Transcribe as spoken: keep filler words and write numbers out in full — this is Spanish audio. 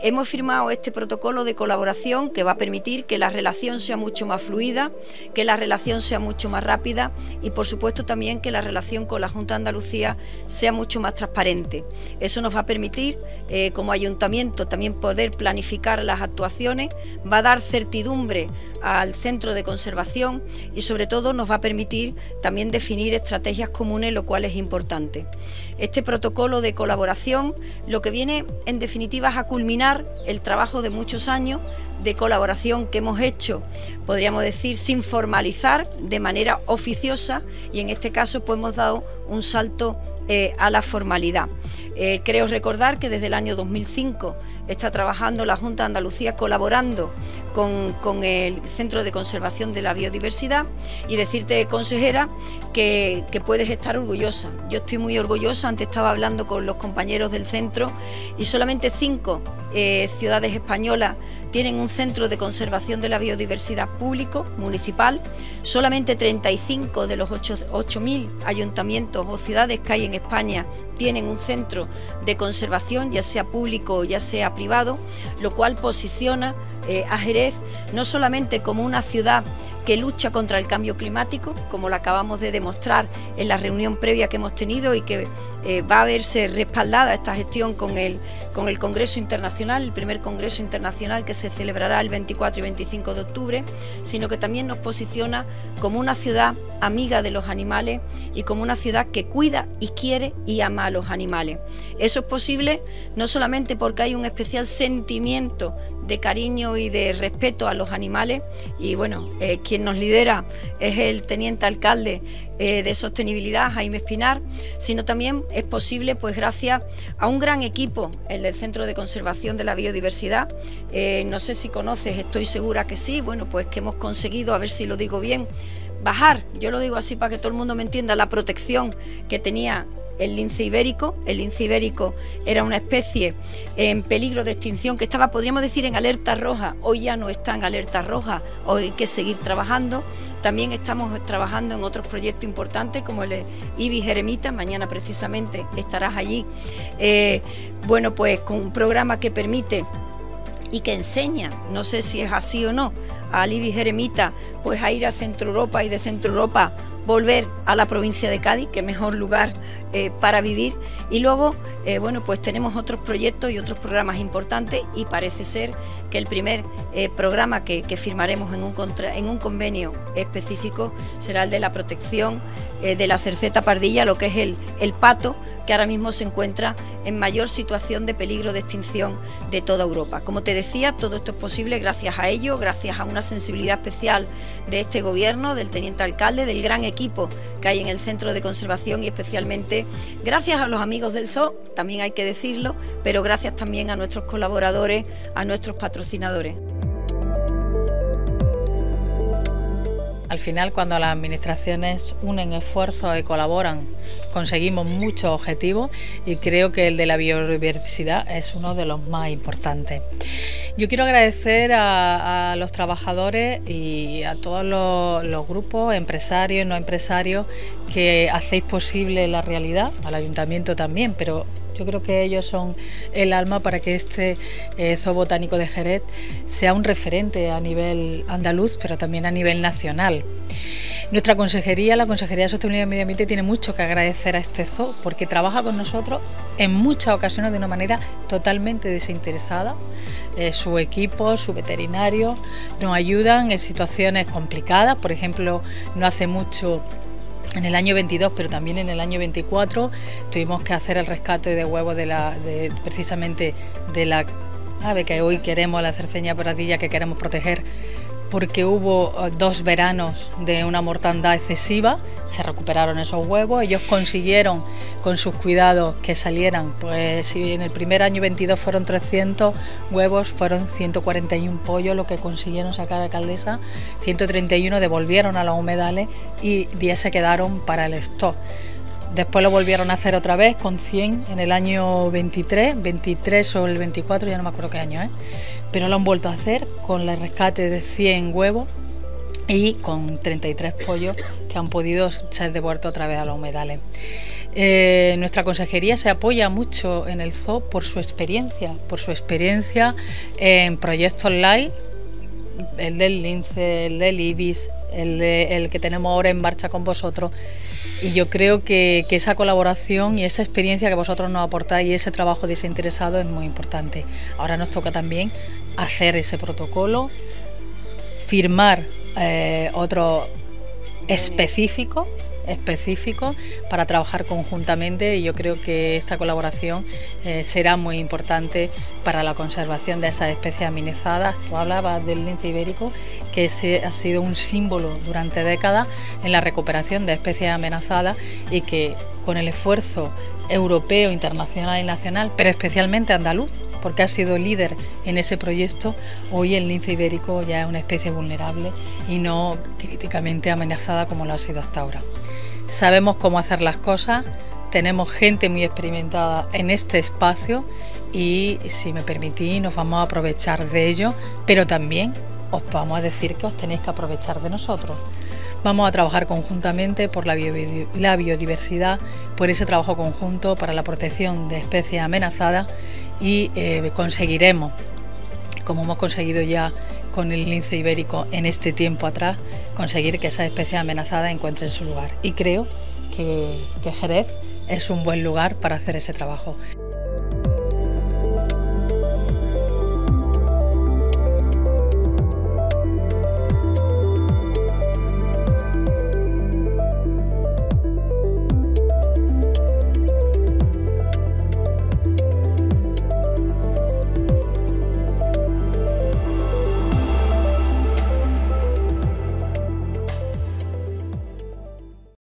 Hemos firmado este protocolo de colaboración que va a permitir que la relación sea mucho más fluida, que la relación sea mucho más rápida y por supuesto también que la relación con la Junta de Andalucía sea mucho más transparente. Eso nos va a permitir eh, como ayuntamiento también poder planificar las actuaciones, va a dar certidumbre al centro de conservación y sobre todo nos va a permitir también definir estrategias comunes, lo cual es importante. Este protocolo de colaboración lo que viene en definitiva es a culminar el trabajo de muchos años de colaboración que hemos hecho, podríamos decir, sin formalizar, de manera oficiosa, y en este caso pues hemos dado un salto eh, a la formalidad. Eh, creo recordar que desde el año dos mil cinco está trabajando la Junta de Andalucía colaborando con, con el Centro de Conservación de la Biodiversidad y decirte, consejera, que, que puedes estar orgullosa. Yo estoy muy orgullosa, antes estaba hablando con los compañeros del centro y solamente cinco eh, ciudades españolas tienen un centro de conservación de la biodiversidad público, municipal. Solamente treinta y cinco de los ocho mil ayuntamientos o ciudades que hay en España tienen un centro de conservación, ya sea público o ya sea privado, lo cual posiciona eh, a Jerez no solamente como una ciudad que lucha contra el cambio climático, como lo acabamos de demostrar en la reunión previa que hemos tenido y que eh, va a verse respaldada esta gestión con el, con el Congreso Internacional, el primer Congreso Internacional que se celebrará el veinticuatro y veinticinco de octubre, sino que también nos posiciona como una ciudad amiga de los animales y como una ciudad que cuida y quiere y ama a los animales. Eso es posible no solamente porque hay un especial sentimiento de cariño y de respeto a los animales y bueno, eh, quien nos lidera es el teniente alcalde eh, de sostenibilidad, Jaime Espinar, sino también es posible pues gracias a un gran equipo, el del Centro de Conservación de la Biodiversidad. Eh, no sé si conoces, estoy segura que sí, bueno pues que hemos conseguido, a ver si lo digo bien, bajar, yo lo digo así para que todo el mundo me entienda, la protección que tenía el lince ibérico. El lince ibérico era una especie en peligro de extinción que estaba, podríamos decir, en alerta roja. Hoy ya no está en alerta roja, hoy hay que seguir trabajando. También estamos trabajando en otros proyectos importantes como el Ibis eremita, mañana precisamente estarás allí, eh, bueno pues con un programa que permite y que enseña, no sé si es así o no, al Ibis eremita pues a ir a Centro Europa y de Centro Europa volver a la provincia de Cádiz, que mejor lugar eh, para vivir. Y luego, eh, bueno, pues tenemos otros proyectos y otros programas importantes y parece ser que el primer eh, programa que, que firmaremos en un, contra, en un convenio específico será el de la protección eh, de la cerceta pardilla, lo que es el, el pato, que ahora mismo se encuentra en mayor situación de peligro de extinción de toda Europa. Como te decía, todo esto es posible gracias a ello, gracias a una sensibilidad especial de este gobierno, del teniente alcalde, del gran equipo que hay en el Centro de Conservación y especialmente gracias a los amigos del zoo, también hay que decirlo, pero gracias también a nuestros colaboradores, a nuestros patrocinadores. Al final, cuando las administraciones unen esfuerzos y colaboran, conseguimos muchos objetivos y creo que el de la biodiversidad es uno de los más importantes. Yo quiero agradecer a, a los trabajadores y a todos los, los grupos, empresarios, no empresarios, que hacéis posible la realidad, al ayuntamiento también, pero yo creo que ellos son el alma para que este eh, Zoo Botánico de Jerez sea un referente a nivel andaluz, pero también a nivel nacional. Nuestra consejería, la Consejería de Sostenibilidad y Medio Ambiente, tiene mucho que agradecer a este zoo porque trabaja con nosotros en muchas ocasiones de una manera totalmente desinteresada. Eh, su equipo, su veterinario nos ayudan en situaciones complicadas. Por ejemplo, no hace mucho, en el año veintidós, pero también en el año veinticuatro, tuvimos que hacer el rescate de huevos de la, de, precisamente de la ave que hoy queremos, la cerceña pardilla, que queremos proteger, porque hubo dos veranos de una mortandad excesiva. Se recuperaron esos huevos, ellos consiguieron con sus cuidados que salieran, pues si en el primer año veintidós fueron trescientos huevos, fueron ciento cuarenta y uno pollos lo que consiguieron sacar a Alcaldesa, ciento treinta y uno devolvieron a los humedales y diez se quedaron para el stock. Después lo volvieron a hacer otra vez con cien en el año veintitrés, veintitrés o el veinticuatro, ya no me acuerdo qué año, ¿eh? Pero lo han vuelto a hacer con el rescate de cien huevos y con treinta y tres pollos que han podido ser devueltos otra vez a los humedales. Eh, nuestra consejería se apoya mucho en el zoo por su experiencia, por su experiencia en proyectos live, el del lince, el del ibis, el, de, el que tenemos ahora en marcha con vosotros. Y yo creo que, que esa colaboración y esa experiencia que vosotros nos aportáis y ese trabajo desinteresado es muy importante. Ahora nos toca también hacer ese protocolo, firmar eh, otro específico, específico para trabajar conjuntamente, y yo creo que esta colaboración eh, será muy importante para la conservación de esas especies amenazadas. Tú hablabas del lince ibérico, que ese ha sido un símbolo durante décadas en la recuperación de especies amenazadas y que con el esfuerzo europeo, internacional y nacional, pero especialmente andaluz, porque ha sido líder en ese proyecto, hoy el lince ibérico ya es una especie vulnerable y no críticamente amenazada como lo ha sido hasta ahora. Sabemos cómo hacer las cosas, tenemos gente muy experimentada en este espacio y, si me permitís, nos vamos a aprovechar de ello, pero también os vamos a decir que os tenéis que aprovechar de nosotros. Vamos a trabajar conjuntamente por la biodiversidad, por ese trabajo conjunto para la protección de especies amenazadas y eh, conseguiremos, como hemos conseguido ya con el lince ibérico en este tiempo atrás, conseguir que esas especies amenazadas encuentren su lugar. Y creo que, que Jerez es un buen lugar para hacer ese trabajo.